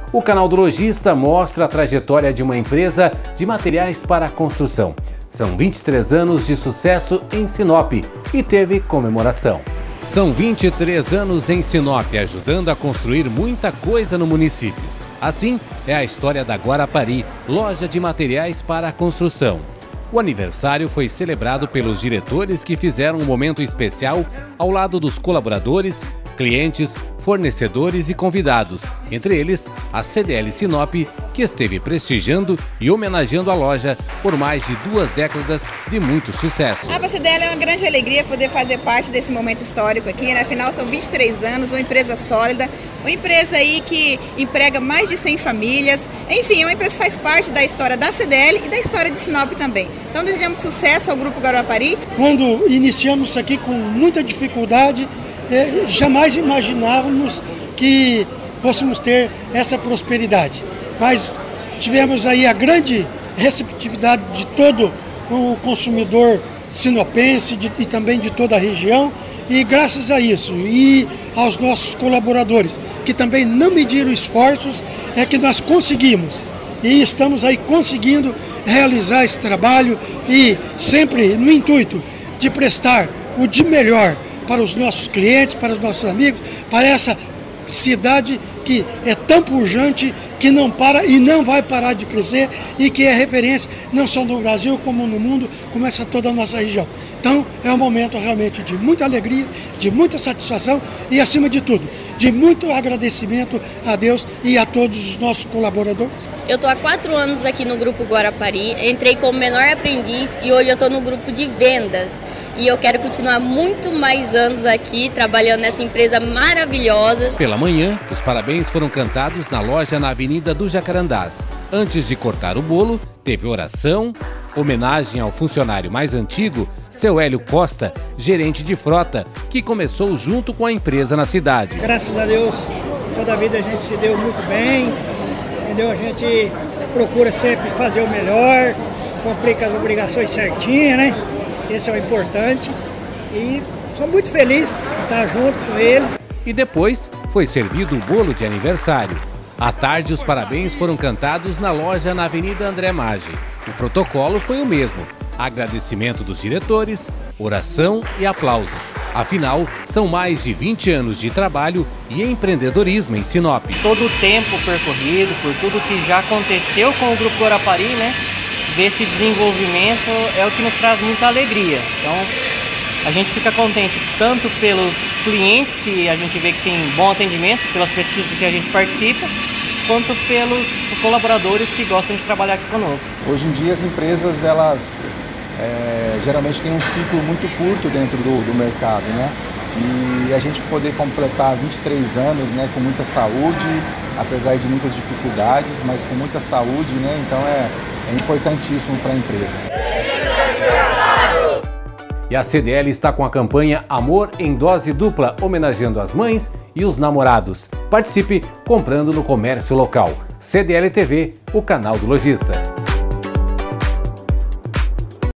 O canal do Lojista mostra a trajetória de uma empresa de materiais para a construção. São 23 anos de sucesso em Sinop e teve comemoração. São 23 anos em Sinop, ajudando a construir muita coisa no município. Assim é a história da Guarapari, loja de materiais para a construção. O aniversário foi celebrado pelos diretores que fizeram um momento especial ao lado dos colaboradores, clientes, fornecedores e convidados, entre eles a CDL Sinop, que esteve prestigiando e homenageando a loja por mais de 2 décadas de muito sucesso. Para a CDL é uma grande alegria poder fazer parte desse momento histórico aqui, né? Afinal são 23 anos, uma empresa sólida, uma empresa aí que emprega mais de 100 famílias, enfim, é uma empresa que faz parte da história da CDL e da história de Sinop também. Então desejamos sucesso ao Grupo Guarapari. Quando iniciamos aqui com muita dificuldade, jamais imaginávamos que fôssemos ter essa prosperidade, mas tivemos aí a grande receptividade de todo o consumidor sinopense e também de toda a região, e graças a isso e aos nossos colaboradores que também não mediram esforços, é que nós conseguimos e estamos aí conseguindo realizar esse trabalho e sempre no intuito de prestar o de melhor para os nossos clientes, para os nossos amigos, para essa cidade que é tão pujante, que não para e não vai parar de crescer e que é referência não só no Brasil como no mundo, como essa toda a nossa região. Então é um momento realmente de muita alegria, de muita satisfação e, acima de tudo, de muito agradecimento a Deus e a todos os nossos colaboradores. Eu estou há 4 anos aqui no Grupo Guarapari, entrei como menor aprendiz e hoje eu estou no grupo de vendas. E eu quero continuar muito mais anos aqui, trabalhando nessa empresa maravilhosa. Pela manhã, os parabéns foram cantados na loja na Avenida do Jacarandás. Antes de cortar o bolo, teve oração, homenagem ao funcionário mais antigo, seu Hélio Costa, gerente de frota, que começou junto com a empresa na cidade. Graças a Deus, toda a vida a gente se deu muito bem, entendeu? A gente procura sempre fazer o melhor, cumprir com as obrigações certinhas, né? Esse é o importante e sou muito feliz de estar junto com eles. E depois foi servido o bolo de aniversário. À tarde, os parabéns foram cantados na loja na Avenida André Maggi. O protocolo foi o mesmo: agradecimento dos diretores, oração e aplausos. Afinal, são mais de 20 anos de trabalho e empreendedorismo em Sinop. Todo o tempo percorrido, por tudo que já aconteceu com o Grupo Guarapari, né? Desse desenvolvimento é o que nos traz muita alegria. Então a gente fica contente tanto pelos clientes, que a gente vê que tem bom atendimento, pelas pesquisas que a gente participa, quanto pelos colaboradores que gostam de trabalhar aqui conosco. Hoje em dia as empresas, elas geralmente têm um ciclo muito curto dentro do mercado, né? E a gente poder completar 23 anos, né, com muita saúde, apesar de muitas dificuldades, mas com muita saúde, né? Então é importantíssimo para a empresa. E a CDL está com a campanha Amor em Dose Dupla, homenageando as mães e os namorados. Participe comprando no comércio local. CDL TV, o canal do Lojista.